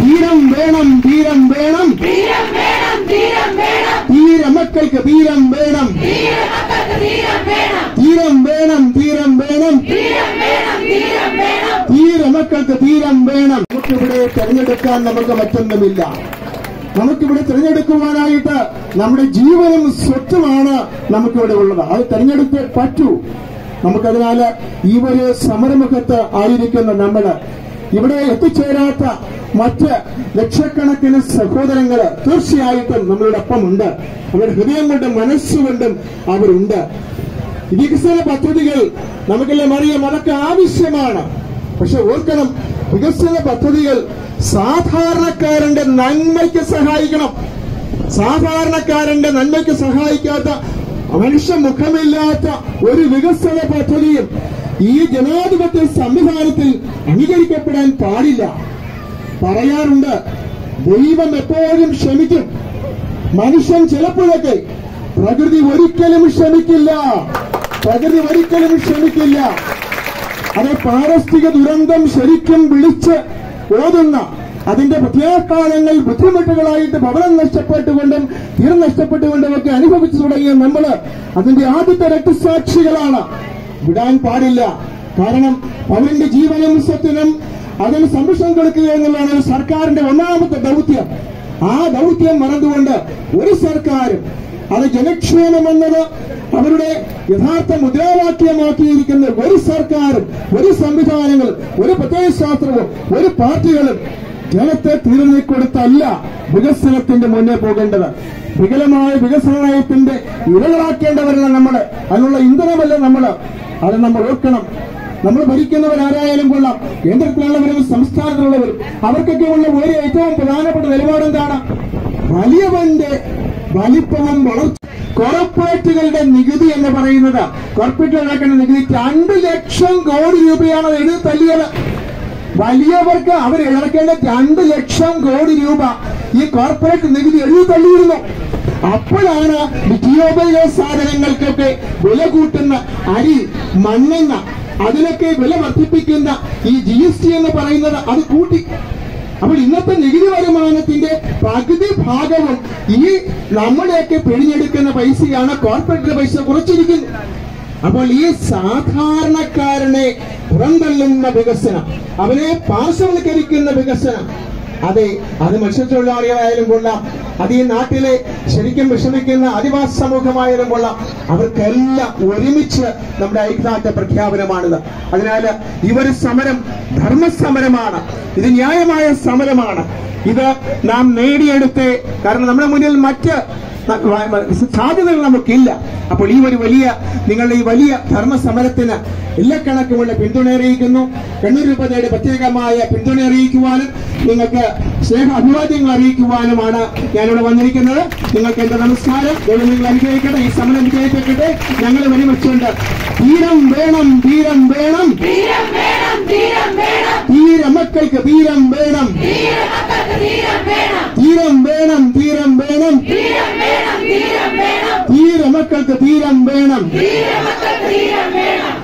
ധീരം വേണം, ധീരം വേണം, ധീര മക്കൾക്ക് ധീരം വേണം, ധീരം വേണം, ധീരം വേണം, ധീര മക്കൾക്ക് ധീരം വേണം. നമുക്കിവിടെ തെരഞ്ഞെടുക്കാൻ നമുക്ക് മറ്റൊന്നുമില്ല. നമുക്കിവിടെ തിരഞ്ഞെടുക്കുവാനായിട്ട് നമ്മുടെ ജീവനും സ്വത്തുമാണ് നമുക്കിവിടെ ഉള്ളത്. അത് തെരഞ്ഞെടുത്ത് പറ്റൂ. നമുക്കതിനാല് ഈ ഒരു സമരമുഖത്ത് ആയിരിക്കുന്ന നമ്മള് ഇവിടെ എത്തിച്ചേരാത്ത മറ്റ് ലക്ഷക്കണക്കിന് സഹോദരങ്ങള് തീർച്ചയായിട്ടും നമ്മളുടെ ഒപ്പമുണ്ട്. അവരുടെ ഹൃദയം കൊണ്ടും മനസ്സുകൊണ്ടും അവരുണ്ട്. വികസന പദ്ധതികൾ നമുക്കെല്ലാം അറിയാം, അതൊക്കെ ആവശ്യമാണ്. പക്ഷെ ഓർക്കണം, വികസന പദ്ധതികൾ സാധാരണക്കാരന്റെ നന്മയ്ക്ക് സഹായിക്കണം. സാധാരണക്കാരന്റെ നന്മയ്ക്ക് സഹായിക്കാത്ത, മനുഷ്യമുഖമില്ലാത്ത ഒരു വികസന പദ്ധതിയും ഈ ജനാധിപത്യ സംവിധാനത്തിൽ അംഗീകരിക്കപ്പെടാൻ പാടില്ല. പറയാറുണ്ട്, ദൈവം എപ്പോഴും ക്ഷമിക്കും, മനുഷ്യൻ ചിലപ്പോഴൊക്കെ. പ്രകൃതി ഒരിക്കലും ക്ഷമിക്കില്ല, പ്രകൃതി ഒരിക്കലും ക്ഷമിക്കില്ല. അത് പാരിസ്ഥിതിക ദുരന്തം ശരിക്കും വിളിച്ച് ഓതുന്ന, അതിന്റെ പ്രത്യാഘാതങ്ങൾ ബുദ്ധിമുട്ടുകളായിട്ട് ഭവനം നഷ്ടപ്പെട്ടുകൊണ്ടും തീരം നഷ്ടപ്പെട്ടുകൊണ്ടുമൊക്കെ അനുഭവിച്ചു തുടങ്ങിയ നമ്മള് അതിന്റെ ആദ്യത്തെ രക്തസാക്ഷികളാണ്. വിടാൻ പാടില്ല. കാരണം അവന്റെ ജീവനും സ്വത്തിനും അതിന് സംരക്ഷണം കൊടുക്കുക എന്നുള്ളതാണ് ഒരു സർക്കാരിന്റെ ഒന്നാമത്തെ ദൌത്യം. ആ ദൌത്യം മറന്നുകൊണ്ട് ഒരു സർക്കാരും, അത് ജനക്ഷേമമെന്നത് അവരുടെ യഥാർത്ഥ മുദ്രാവാക്യമാക്കിയിരിക്കുന്ന ഒരു സർക്കാരും, ഒരു സംവിധാനങ്ങളും, ഒരു പ്രത്യയശാസ്ത്രവും, ഒരു പാർട്ടികളും ജനത്തെ തീർന്നു കൊടുത്തല്ല വികസനത്തിന്റെ മുന്നേ പോകേണ്ടത്. വികലമായ വികസന നയത്തിന്റെ ഇരകളാക്കേണ്ടവരല്ല നമ്മള്, അതിനുള്ള ഇന്ധനമല്ല നമ്മള്. അത് നമ്മൾ ഓർക്കണം. നമ്മൾ ഭരിക്കുന്നവരാരായാലും കൊള്ളാം, കേന്ദ്രത്തിലുള്ളവരും സംസ്ഥാനത്തിലുള്ളവരും, അവർക്കൊക്കെ ഉള്ള ഒരു ഏറ്റവും പ്രധാനപ്പെട്ട നിലപാടെന്താണ്? വലിയവന്റെ വലിപ്പവും വളർച്ച. കോർപ്പറേറ്റുകളുടെ നികുതി എന്ന് പറയുന്നത്, കോർപ്പറേറ്റുകളുടെ നികുതി 2 ലക്ഷം കോടി രൂപയാണ് എഴുതി തല്ലിയത്. വലിയവർക്ക് അവർ ഇറക്കേണ്ട 2 ലക്ഷം കോടി രൂപ ഈ കോർപ്പറേറ്റ് നികുതി എഴുതി തള്ളിയിരുന്നു. അപ്പോഴാണ് നിത്യോപയോഗ സാധനങ്ങൾക്കൊക്കെ വില കൂട്ടുന്ന അരി, മണ്ണെണ്ണ, അതിലൊക്കെ വില വർദ്ധിപ്പിക്കുന്ന ഈ GST എന്ന് പറയുന്നത് അത് കൂട്ടി. അപ്പോൾ ഇന്നത്തെ നികുതി വരുമാനത്തിന്റെ പകുതി ഭാഗവും ഈ നമ്മുടെയൊക്കെ പിഴിഞ്ഞെടുക്കുന്ന പൈസയാണ് കോർപ്പറേറ്റ് പൈസ കുറച്ചിരിക്കുന്നത്. അപ്പോൾ ഈ സാധാരണക്കാരനെ പുറന്തള്ളുന്ന വികസനം, അവനെ പാർശ്വവൽക്കരിക്കുന്ന വികസനം, അതെ, അത് മത്സ്യത്തൊഴിലാളികളായാലും കൊള്ളാം, അത് ഈ നാട്ടിലെ ശരിക്കും വിഷമിക്കുന്ന ആദിവാസി സമൂഹമായാലും കൊള്ളാം, അവർക്കെല്ലാം ഒരുമിച്ച് നമ്മുടെ ഐക്യദാർഢ്യ പ്രഖ്യാപനമാണിത്. അതിനാൽ ഈ ഒരു സമരം ധർമ്മസമരമാണ്, ഇത് ന്യായമായ സമരമാണ്. ഇത് നാം നേടിയെടുത്തേ, കാരണം നമ്മുടെ മുന്നിൽ മറ്റ് സാധ്യതകൾ നമുക്കില്ല. അപ്പോൾ ഈ ഒരു വലിയ, നിങ്ങളുടെ ഈ വലിയ ധർമ്മസമരത്തിന് ഇല്ലക്കണക്കുമുള്ള പിന്തുണ അറിയിക്കുന്നു. കണ്ണൂർ രൂപതയുടെ പ്രത്യേകമായ പിന്തുണ അറിയിക്കുവാനും നിങ്ങൾക്ക് സ്നേഹ അഭിവാദ്യങ്ങൾ അറിയിക്കുവാനുമാണ് ഞാനിവിടെ വന്നിരിക്കുന്നത്. നിങ്ങൾക്ക് എന്റെ നമസ്കാരം. ദൈവം നിങ്ങൾ അനുഗ്രഹിക്കട്ടെ, ഈ സമരം വിജയിപ്പിക്കട്ടെ. ഞങ്ങൾ വഴിവെച്ചുകൊണ്ട് ധീരം വേണം, ധീരം വേണം, ധീര മക്കൾക്ക് ധീരം വേണം, ധീരം വേണം, ധീരം വേണം, ധീര മക്കൾക്ക് ധീരം വേണം.